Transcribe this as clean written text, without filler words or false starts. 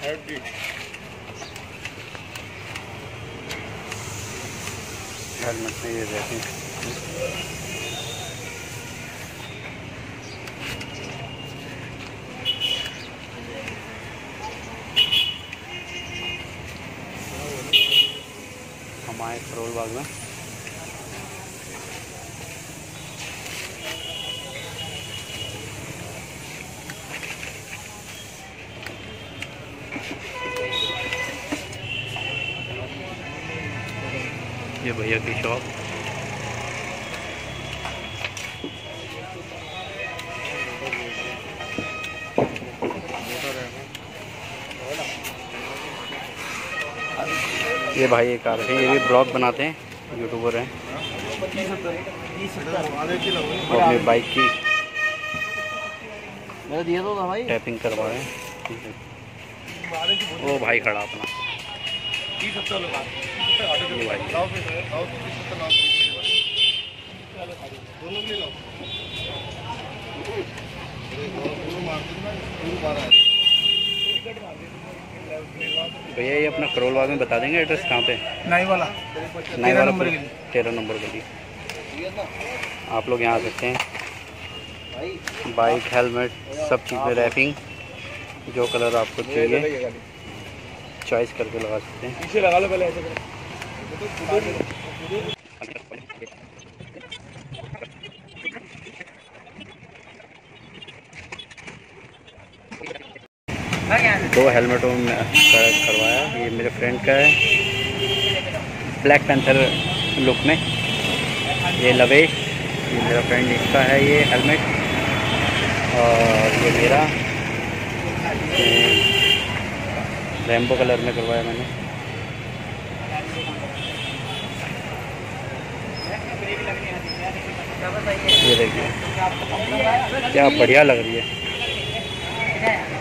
Helmet में ये रहती है। हम आए करोल बाग में। ये भैया की शॉप। ये भाई एक आ रहे हैं, ये भी ब्लॉग बनाते हैं, यूट्यूबर हैं। वो अपनी बाइक की टैपिंग करवा रहे हैं। वो भाई खड़ा अपना, ये भाई भैया ये अपना करोल बाग में बता देंगे एड्रेस कहाँ पे? नाई वाला 13 नंबर गली। आप लोग यहाँ आ सकते हैं। बाइक, हेलमेट, सब चीज़ें, रैपिंग, जो कलर आपको चाहिए चॉइस करके लगा सकते हैं। पीछे लगा लो पहले ऐसे। दो हेलमेटों में करवाया। ये मेरे फ्रेंड का है, ब्लैक पैंथर लुक में। ये लवेश, ये मेरा फ्रेंड, इसका है ये हेलमेट। और ये मेरा रेम्बो कलर में करवाया मैंने। ये देखिए क्या बढ़िया लग रही है।